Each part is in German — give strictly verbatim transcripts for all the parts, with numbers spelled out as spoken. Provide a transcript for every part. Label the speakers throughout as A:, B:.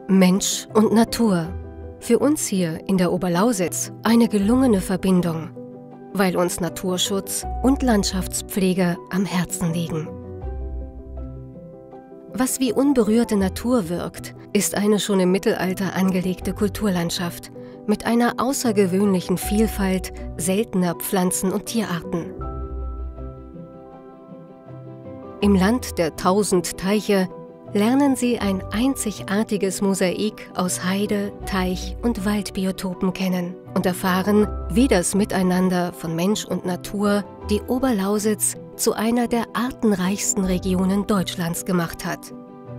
A: Mensch und Natur. Für uns hier in der Oberlausitz eine gelungene Verbindung, weil uns Naturschutz und Landschaftspflege am Herzen liegen. Was wie unberührte Natur wirkt, ist eine schon im Mittelalter angelegte Kulturlandschaft mit einer außergewöhnlichen Vielfalt seltener Pflanzen- und Tierarten. Im Land der tausend Teiche lernen Sie ein einzigartiges Mosaik aus Heide-, Teich- und Waldbiotopen kennen und erfahren, wie das Miteinander von Mensch und Natur die Oberlausitz zu einer der artenreichsten Regionen Deutschlands gemacht hat.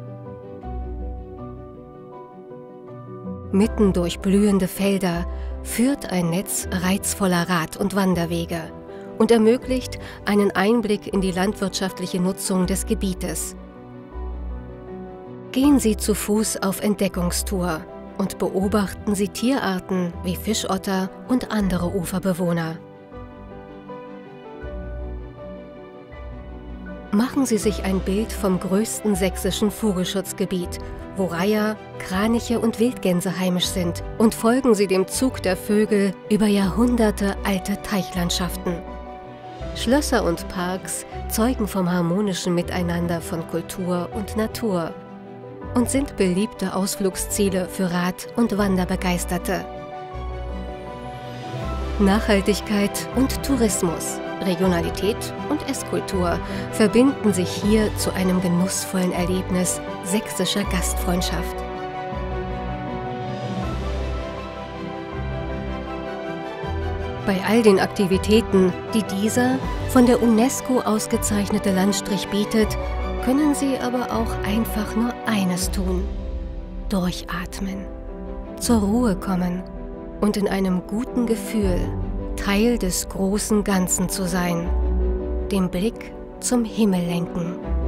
A: Mitten durch blühende Felder führt ein Netz reizvoller Rad- und Wanderwege und ermöglicht einen Einblick in die landwirtschaftliche Nutzung des Gebietes. Gehen Sie zu Fuß auf Entdeckungstour und beobachten Sie Tierarten wie Fischotter und andere Uferbewohner. Machen Sie sich ein Bild vom größten sächsischen Vogelschutzgebiet, wo Reiher, Kraniche und Wildgänse heimisch sind, und folgen Sie dem Zug der Vögel über Jahrhunderte alte Teichlandschaften. Schlösser und Parks zeugen vom harmonischen Miteinander von Kultur und Natur und sind beliebte Ausflugsziele für Rad- und Wanderbegeisterte. Nachhaltigkeit und Tourismus, Regionalität und Esskultur verbinden sich hier zu einem genussvollen Erlebnis sächsischer Gastfreundschaft. Bei all den Aktivitäten, die dieser von der UNESCO ausgezeichnete Landstrich bietet, können Sie aber auch einfach nur eines tun: durchatmen, zur Ruhe kommen und in einem guten Gefühl Teil des großen Ganzen zu sein, den Blick zum Himmel lenken.